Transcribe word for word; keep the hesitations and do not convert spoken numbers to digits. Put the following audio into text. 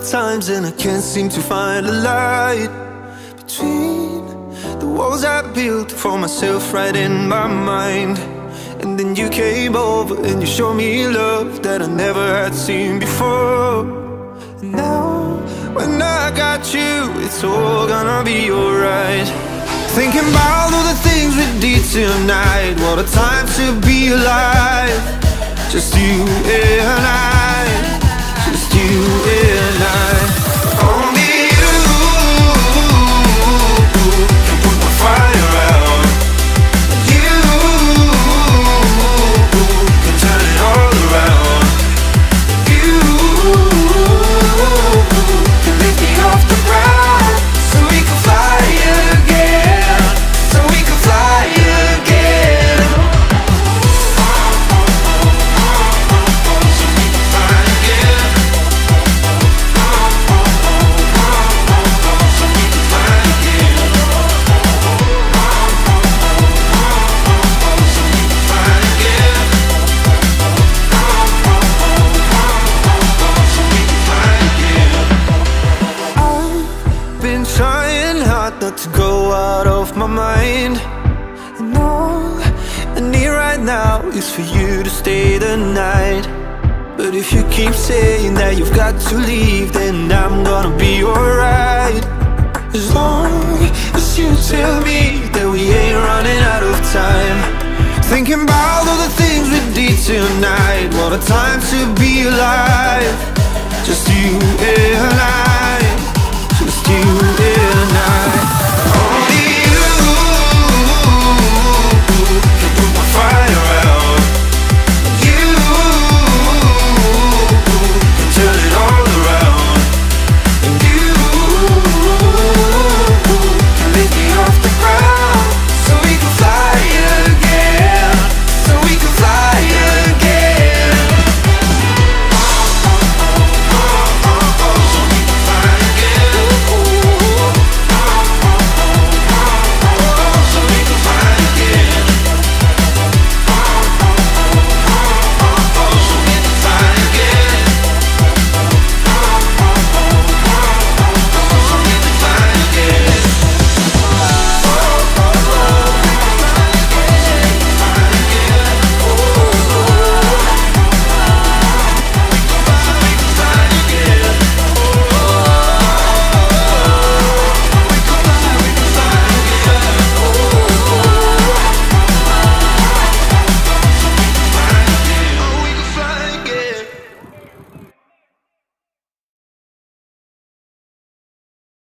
times and I can't seem to find a light between the walls I built for myself right in my mind. And then you came over and you showed me love that I never had seen before. And now, when I got you, it's all gonna be alright. Thinking about all the things we did tonight. What a time to be alive. Just you and I, just you and I. Only you can put my fire out. You can turn it all around. You can lift me off the ground, so we can fly again, so we can fly again. So we can fly again. So we can fly again. So we can fly again. So we can fly again. I've been trying hard not to go out of my mind, and all I need right now is for you to stay the night. But if you keep saying that you've got to leave, then I'm gonna be alright. As long as you tell me that we ain't running out of time. Thinking about all the things we did tonight. What a time to be alive. Just you and I.